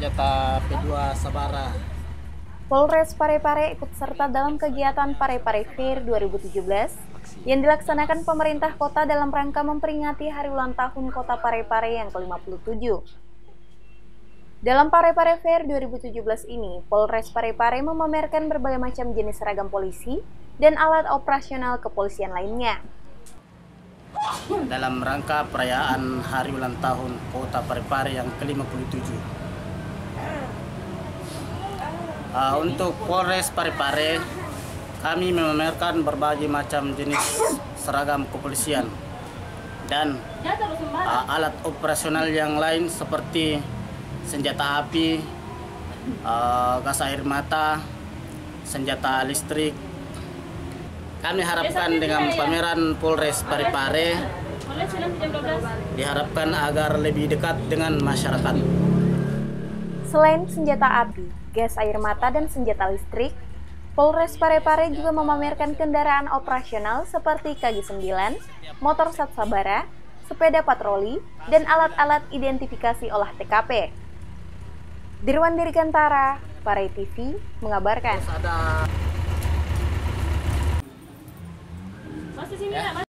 senjata P2 Sabara. Polres Parepare ikut serta dalam kegiatan Parepare Fair 2017 yang dilaksanakan pemerintah kota dalam rangka memperingati hari ulang tahun kota Parepare yang ke-57. Dalam Parepare Fair 2017 ini, Polres Parepare memamerkan berbagai macam jenis seragam polisi dan alat operasional kepolisian lainnya. Dalam rangka perayaan hari ulang tahun kota Parepare yang ke-57. Untuk Polres Parepare, kami memamerkan berbagai macam jenis seragam kepolisian dan alat operasional yang lain seperti senjata api, gas air mata, senjata listrik. Kami harapkan dengan pameran Polres Parepare diharapkan agar lebih dekat dengan masyarakat. Selain senjata api, gas air mata, dan senjata listrik, Polres Parepare juga memamerkan kendaraan operasional seperti KG9, motor Sat Sabara, sepeda patroli, dan alat-alat identifikasi olah TKP. Dirwan Dirgantara, Pare TV, mengabarkan.